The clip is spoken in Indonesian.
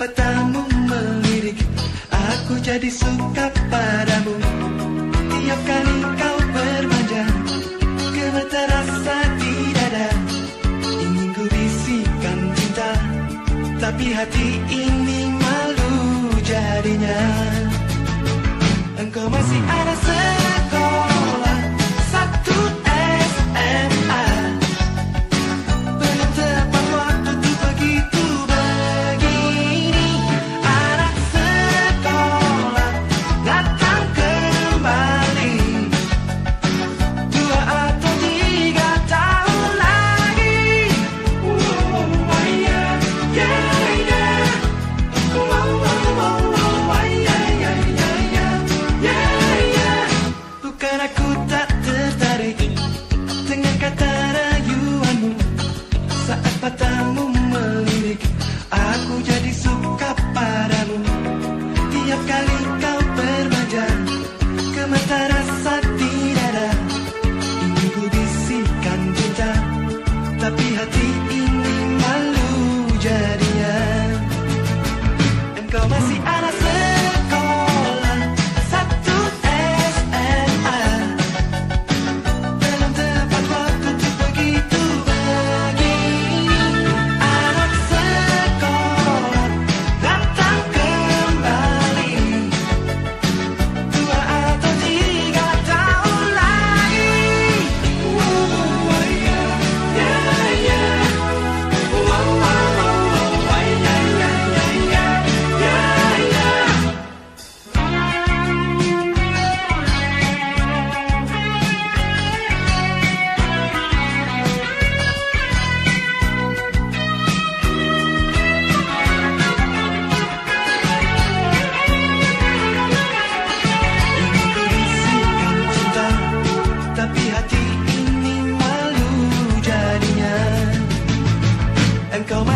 matamu melirik, aku jadi suka padamu. Tiap kali kau bermanja, gemetar rasa di dada. Ingin ku bisikan cinta, tapi hati ini malu jadinya. Engkau masih ada sekolah, satu SMA. Belum tepat waktu tuh begitu begini. Anak sekolah datang kembali 2 atau 3 tahun lagi. Yeah, yeah, yeah. Bukan aku tak tertarik dengan kata rayuanmu. Saat matamu melirik, aku jadi suka padamu. Tiap kali kau bermanja, gemetar rasa di dada. Ingin ku bisikan cinta, tapi hati ini malu jadinya. Engkau masih anak sekolah, satu SMA. Belum tepat waktu tuh begitu begini. Anak sekolah datang kembali 2 atau 3 tahun lagi. Yeah, yeah. Ingin ku bisikan cinta, tapi hati ini malu jadinya. Engkau